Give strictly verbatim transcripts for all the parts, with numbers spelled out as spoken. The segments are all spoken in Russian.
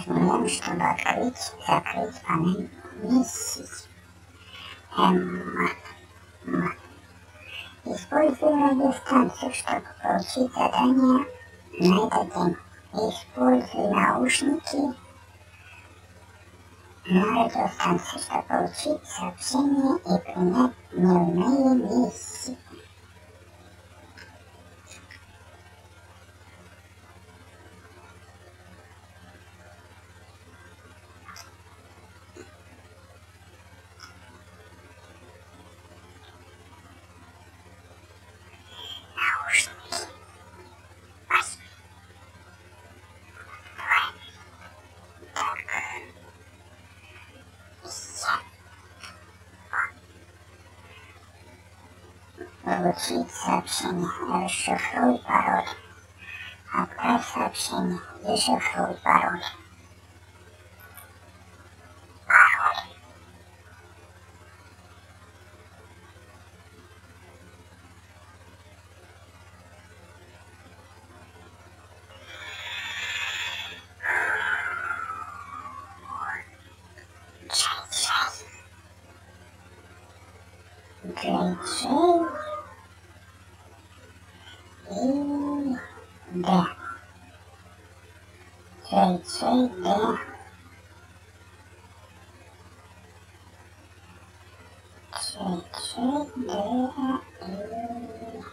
Нажмем, чтобы открыть, закрыть панель миссий. М. М. Используем радиостанцию, чтобы получить задание на этот день. Используй наушники на радиостанции, чтобы получить сообщение и принять дневные миссии. Наушники. Ай. Так. Получить сообщение. Расшифруй пароль. Отправь сообщение. Дешифруй пароль. Пароль. Джей-Джей. Джей-Джей. И Д. Джей-Джей, Д. Джей-Джей, Д. И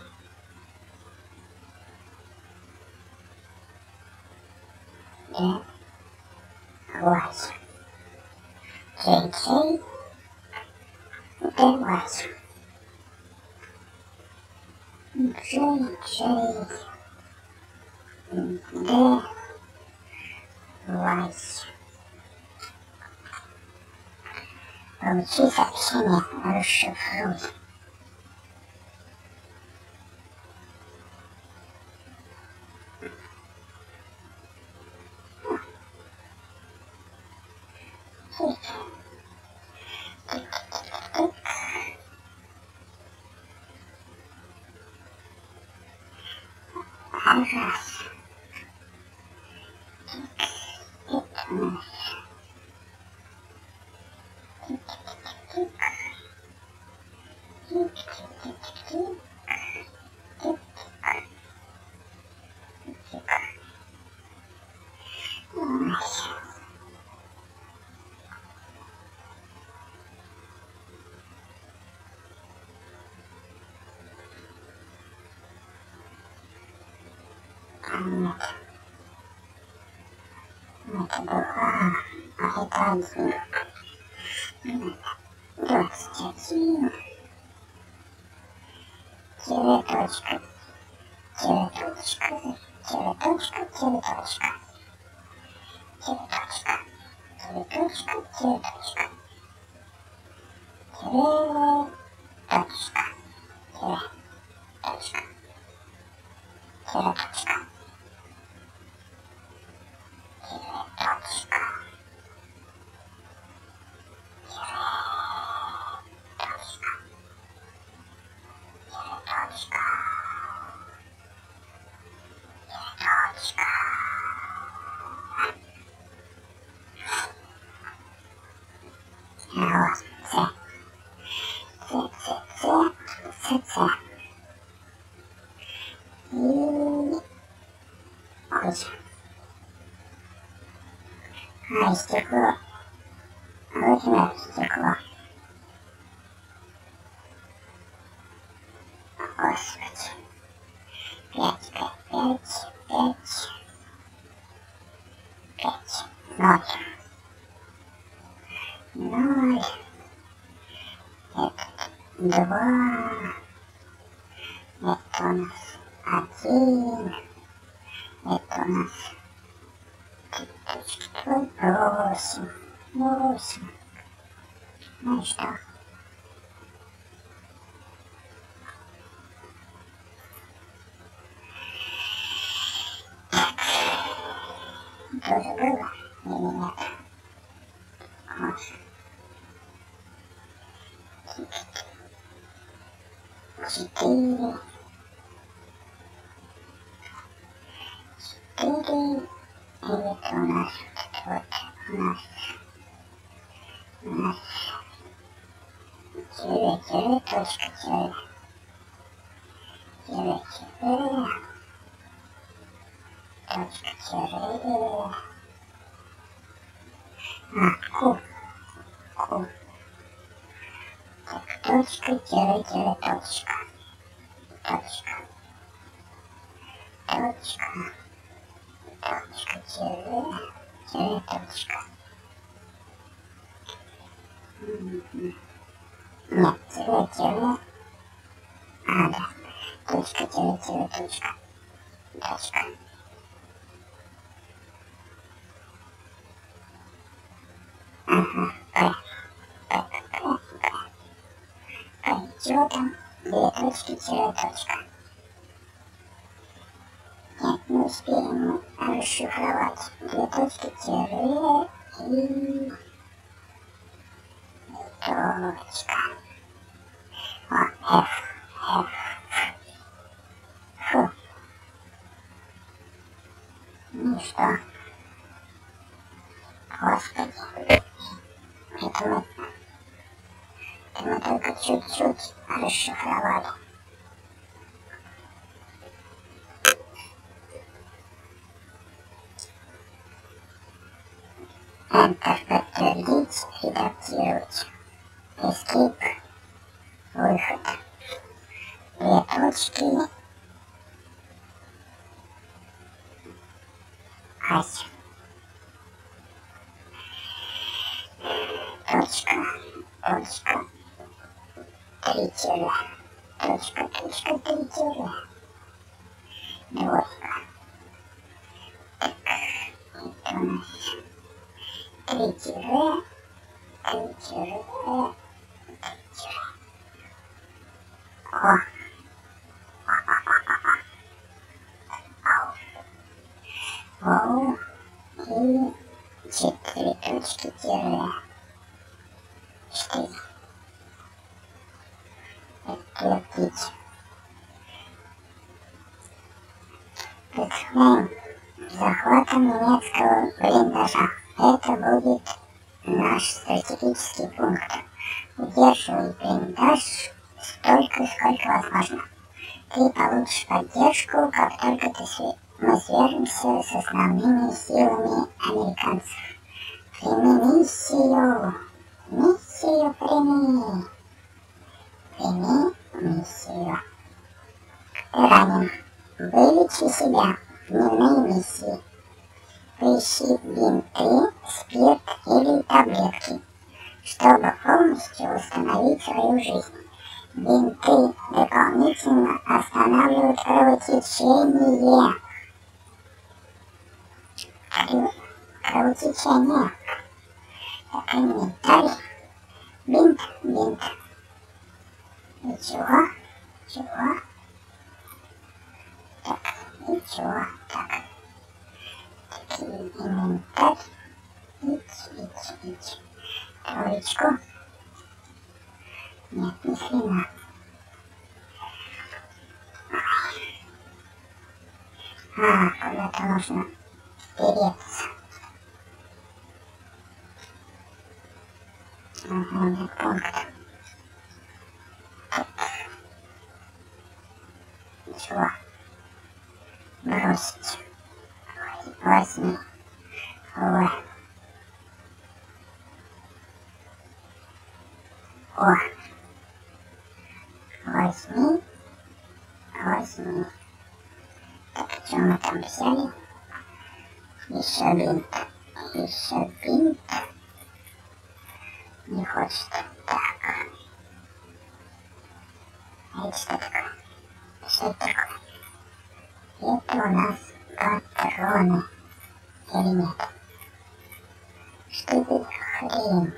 Д. Вай. Джей-Джей, Д. Вай. Джей-Джей, Д. Вай. Получи сообщение, расшифруй. Раз. Нет. Это была, а это один. Двадцать один. Тире точка. Тире точка. Тире точка. Тире точка. Тире точка. Тире точка. Тире точка. Тире точка. Тире точка. Тире точка. А стекло. Возьмем стекло. Господи. Пять, пять, пять, пять. Пять. Ноль. Ноль. Это два. Это у нас один. Это у нас восемь. Восемь. Ну и что? Тоже было или нет? Вот. Четыре. Четыре. И это у нас вот у нас, у нас тире, тире, точка, тире, тире, тире, точка, тире, а, ку, ку, так, точка, тире, тире, точка, точка, точка, точка, тире, тире, точка. Нет, тире, тире, а, да, точка, тире, тире, точка, точка. Ага, П, П, П, П, П, чего там? Две точки, тире, точка. Нет, не успеем мы расшифровать. Две точки, тире и точка. О, F, F, Ф. Ну и что? Господи. Это мы, это мы только чуть-чуть расшифровали. Enter подтвердить, редактировать. Escape, выход. Две точки. Ась. Точка, точка, три тире, точка, точка, три тире. Двойка. Так, это у нас три тире, три тире, три тире. О. О. И четыре точки тире. Четыре. Прекратить. Приступаем к захвату немецкого блиндажа. Это будет наш стратегический пункт. Удерживай блиндаж столько, сколько возможно. Ты получишь поддержку, как только ты сви... мы свяжемся с основными силами американцев. Прими миссию. Миссию прими. Прими миссию. Ты ранен. Вылечи себя. Дневные миссии. Поищи бинты, спирт или таблетки, чтобы полностью восстановить свою жизнь. Бинты дополнительно останавливают кровотечение. Кров... Кровотечение. Так, инвентарь. Бинт, бинт. И чего? Чего? Так, и чего? Так. Такие инвентарь. Ич, ич, ич. Троечку. Нет, ни хрена. А, куда-то нужно переться. Ага, нет пункта. Чего? Бросить. Возьми. О. О. Возьми. Возьми. Так, что мы там взяли? Еще бинт. Еще бинт. Не хочет. Так. А это что такое? Что это такое? Это у нас патроны. Или нет? Что это за хрень?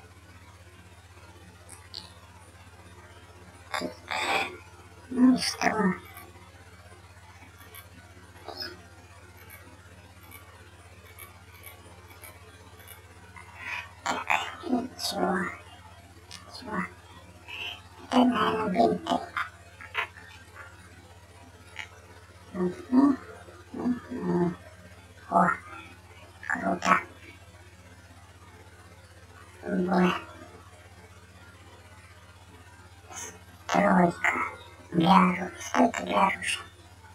Ну и что? Так, и чего? Чего? Это, наверное, бинты. Угу. Угу. О, круто. тройка для оружия, стойка для оружия.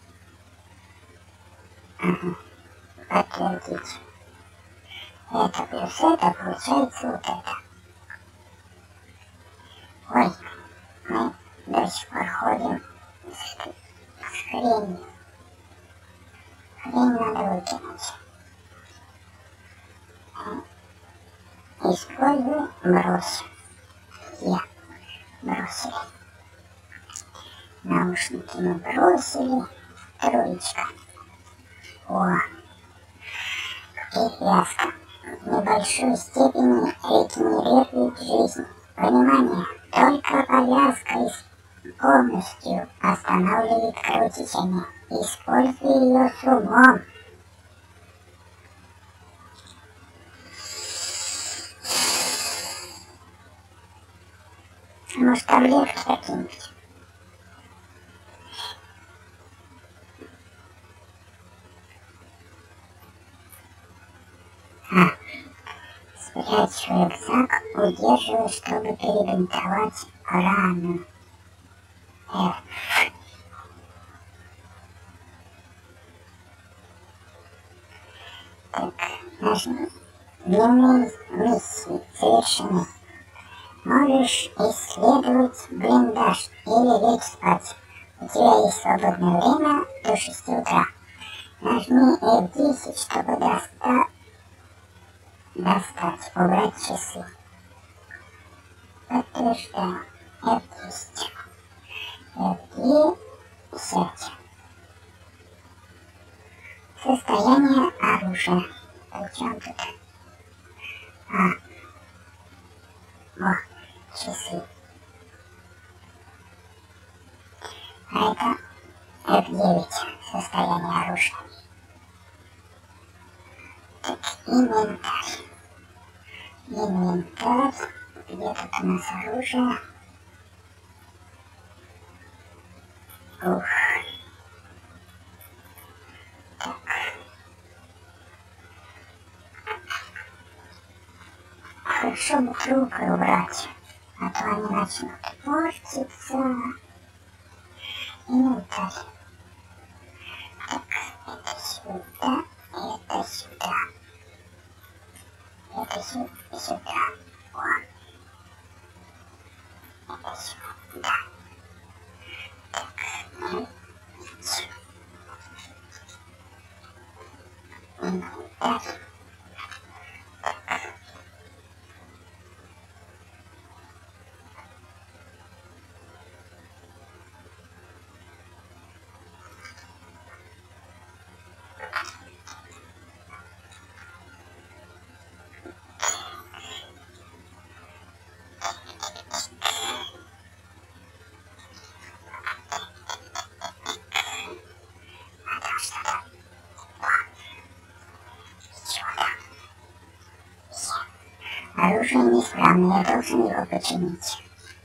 Угу. Подтвердить. Это плюс это, получается вот это. Ой, мы до сих пор ходим с, с хренью. Хрень надо выкинуть. Используй, брось. Я. Бросили. Наушники мы бросили. Троечка. О. Привязка. В небольшой степени регенерирует жизнь. Внимание! Только повязка полностью останавливает кровотечение. Используй ее с умом. Может, таблетки какие-нибудь? А, спрячь в рюкзак, удерживай, чтобы перебинтовать рану. F. Так, нажми. Дневные миссии завершены. Можешь исследовать блиндаж или лечь спать. У тебя есть свободное время до шести утра. Нажми эф десять, чтобы доста... достать, убрать часы. Подтверждаю. эф десять. эф десять. Состояние оружия. Причем тут? А. О, часы. А это эф девять. Состояние оружия. Так, инвентарь. Инвентарь. Где тут у нас оружие? Ух. Так. Хорошо бы трупы убрать, а то они начнут портиться. Инвентарь. Так, это сюда, это сюда. Это сюда, сюда. О. Это сюда. Так, инвентарь. Оружие неисправно, я должен его починить.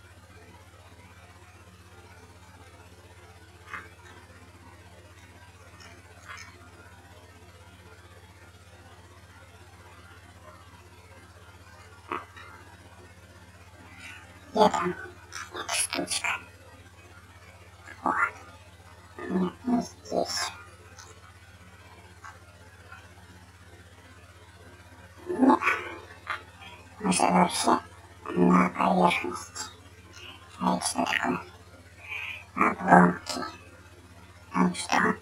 Где там эта штучка? О, нет, не здесь. Нет. Может, вообще на поверхности. А это что такое? Обломки. Там что?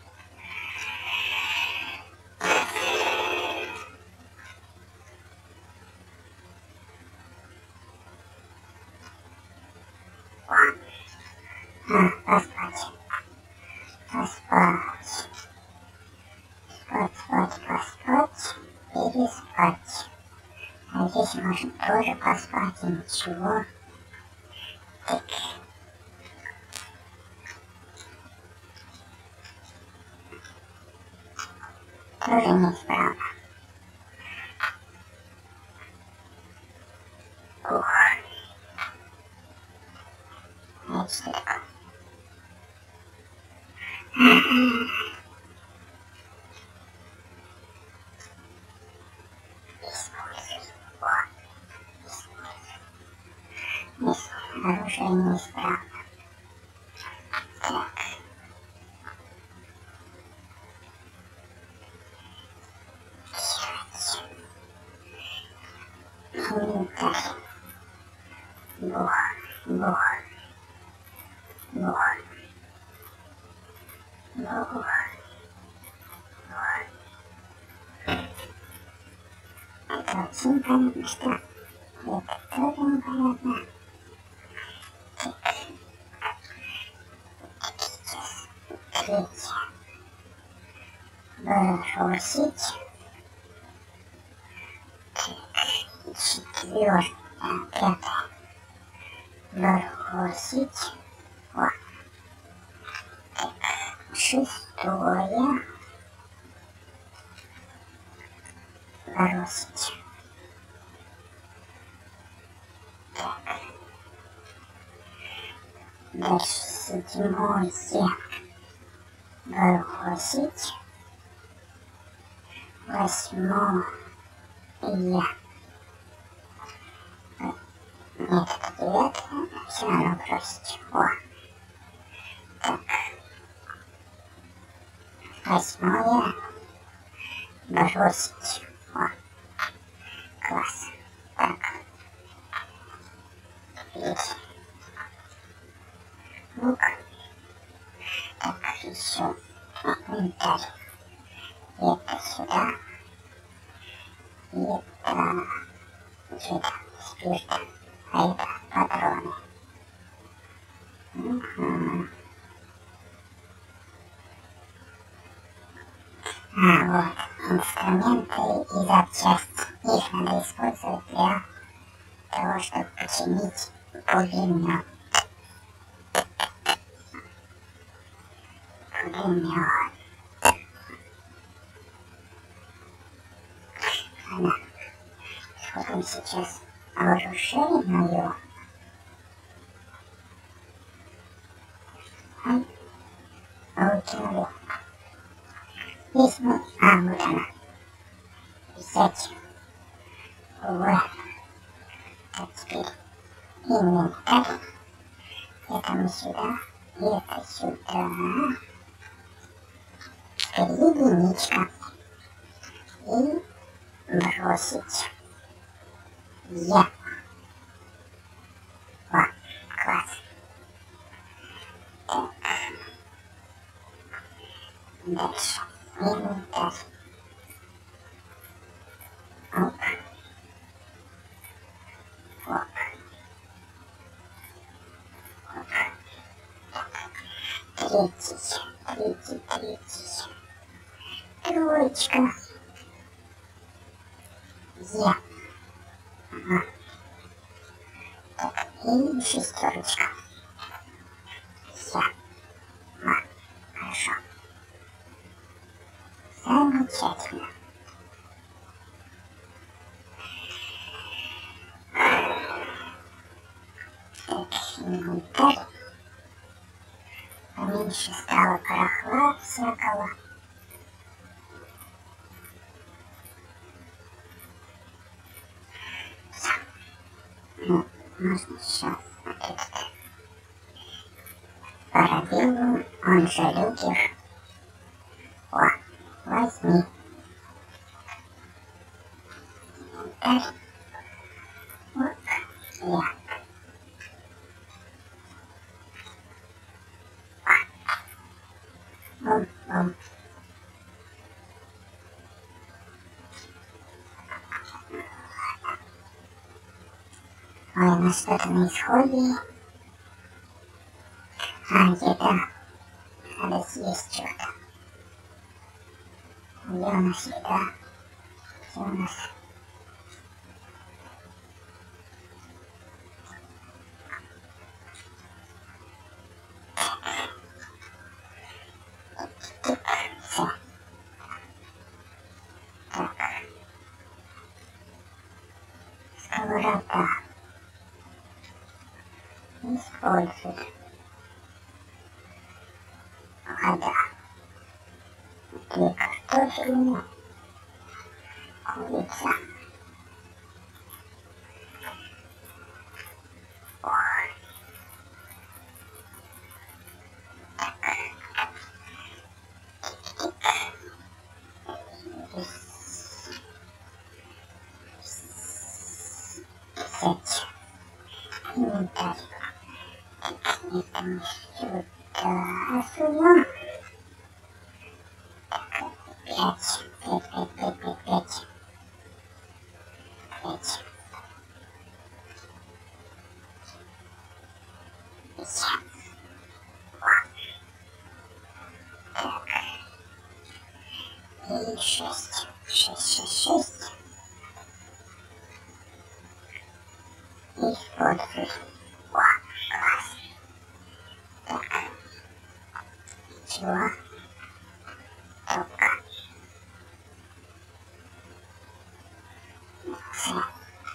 А, поспать. Поспать. Спать, спать, поспать. Переспать. А здесь можно тоже поспать и ничего. Так. Тоже неисправно. Ух. Это что такое? Используй. О, используй. Оружие неисправно. бух, бух, бух, бух, бух. Это очень понятно, что это тоже непонятно. Третье. Бросить. Четвертое. Пятое. Бросить. Вот. Так. Шестое. Бросить. Так. Дальше седьмое. Бросить. Восьмое. Нет, это девятое. Все равно бросить. О. Так. Восьмое. Бросить. О. Класс. Так. Есть. Лук. Так, еще инвентарь. Это сюда. И это что-то спирт. А это патроны. Угу. А вот инструменты и запчасти. Их надо использовать для того, чтобы починить пулемет. Пулемет. Ладно. Сходим сейчас оружейную. Выкинули. Здесь мы... А, вот она. Взять. Вот. Так, теперь инвентарь. Это мы сюда. И это сюда. Теперь единичка. И бросить. Я. О, класс. Так. Дальше. Инвентарь. Оп. Оп. Оп. Третий. Третий, третий. Троечка. Я. Ага. Так, и шестерочка. Я. А, хорошо. Замечательно. Так, инвентарь. Поменьше стало барахла всякого. Ну, можно сейчас вот этот парабеллум, он же люгер. О, возьми. Инвентарь. Вот, я. Бум-бум. Ой, у нас что-то на исходе. А, где-то надо съесть что-то. Где у нас еда? Где у нас? Все. Так. Сковорода. Используй. Вода. Две картофелины. Курица. Ой. Так. Взять. инвентарь. Это мы сюда суем. Пять, пять, пять, пять, пять, пять. Пять. Так. И шесть. Шесть, шесть, шесть. Используй. О, класс. Так. Чего? Только. Все.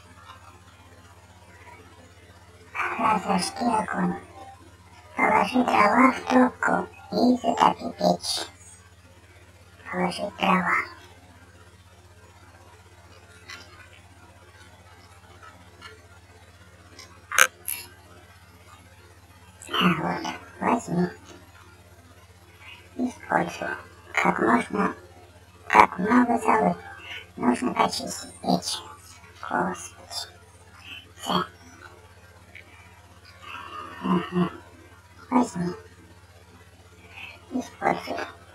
Разожги огонь. Положи дрова в топку и затопи печь. Положи дрова. А вот, возьми. Используй. Как можно, как много золы. Нужно почистить печь. Господи. Все. Угу. Возьми. Используй.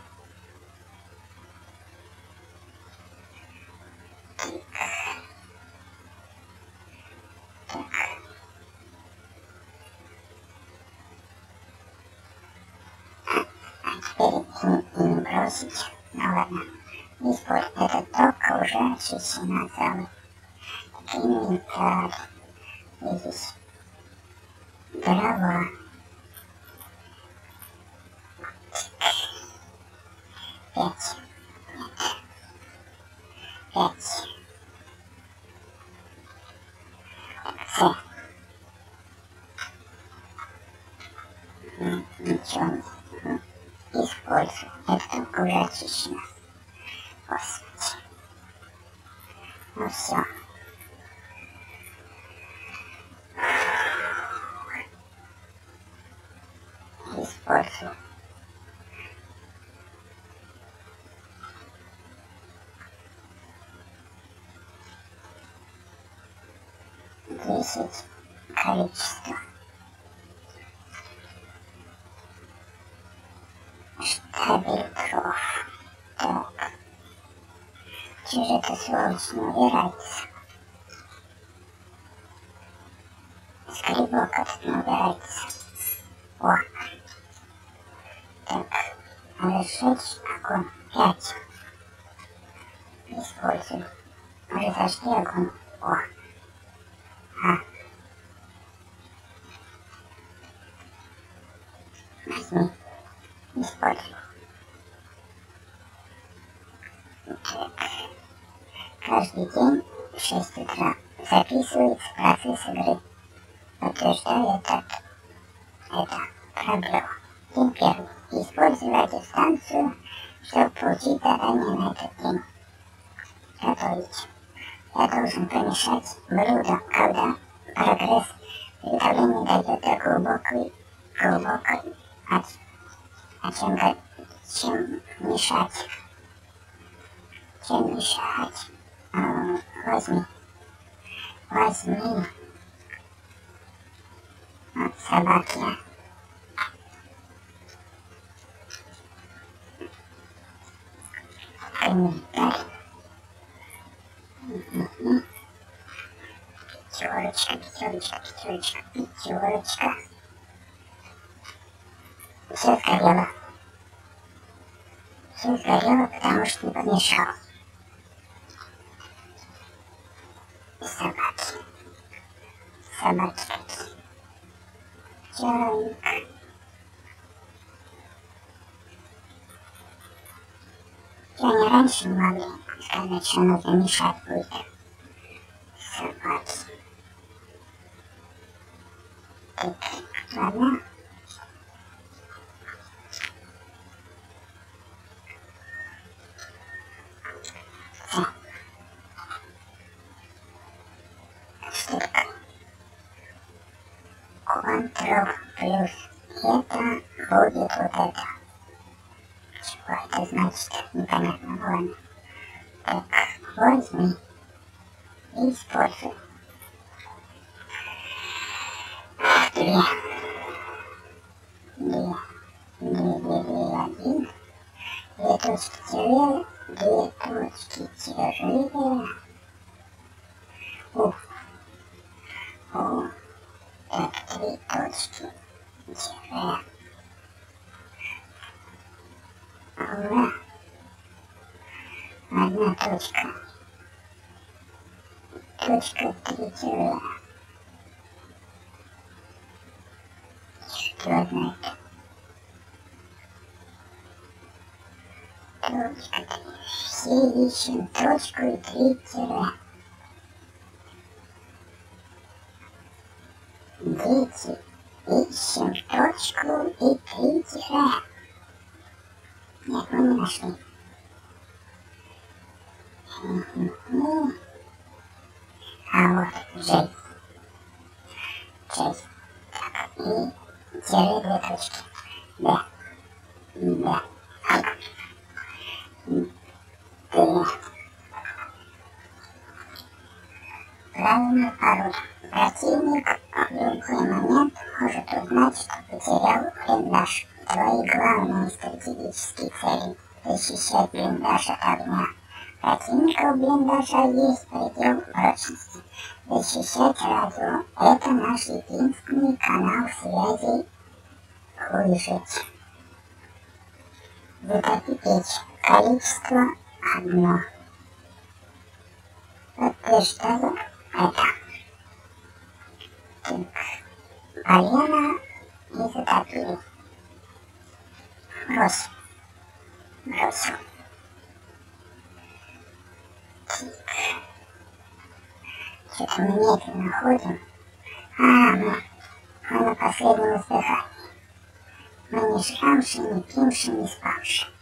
Тик. Так. А теперь и не бросить. Ну ладно. Используй. Эта топка уже очищена от золы. Инвентарь. Видишь? Дрова. Пять. Нет. Пять. Все. Ничего не. Используй. Это только уже очищено. Господи. Ну все. Используй. Десять количество. Штабель дров. Так. Чего же эта сволочь не убирается? Скребок этот не убирается. О. Так. Разжечь огонь. Пять. Используй. Разожги огонь. О. А. Возьми. Используй. Так. Каждый день в шесть утра записывается процесс игры. Подтверждаю это. Это пробел. День первый. Используй радиостанцию, чтобы получить задание на этот день. Готовить. Я должен помешать блюдо, когда прогресс приготовления дойдет до глубокой, глубокой, а, а чем, чем мешать? Чем мешать? А, возьми. Возьми. Вот собаки. Комментарий. Угу. Пятерочка, пятерочка, пятерочка, пятерочка. Все сгорело. Все сгорело, потому что не помешал. Собаки. Собаки такие. Чайник. И они раньше не могли сказать, что нужно мешать будет. Собаки. Так, ладно. Все. Штык. Ctrl плюс. Это будет вот это. Чего это значит? Непонятно, ладно. Так, возьми и используй. две, две, две, две, две, один, две точки тире, две точки тире, у, у, так, три точки тире, в, одна точка, точка три тире, что знает, точка три, все ищем точку и три тире. Дети, ищем точку и три тире. Нет, мы не нашли. А вот J. J. Так, и тире две точки. Д. Д. Д. Правильный пароль. Противник в любой момент может узнать, что потерял блиндаж. Твои главные стратегические цели – защищать блиндаж от огня. Противника у блиндажа есть предел прочности. Защищать радио – это наш единственный канал связи. Выжить. Затопи печь. Количество одно. Подтверждаю это. Так. Полено и затопили. Брось. Бросил. Так. Что-то мы медленно ходим. А, мы, мы на последнем издыхании. Мы не жрамши, не пимши, не спавши.